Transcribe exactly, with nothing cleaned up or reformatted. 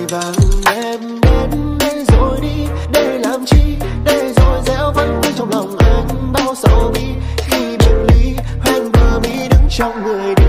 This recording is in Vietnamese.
vàng em đến đây rồi đi, để làm chi, để rồi gieo vẫn trong lòng anh bao sầu bi. Khi biệt ly hoang vừa mi đứng trong người đi.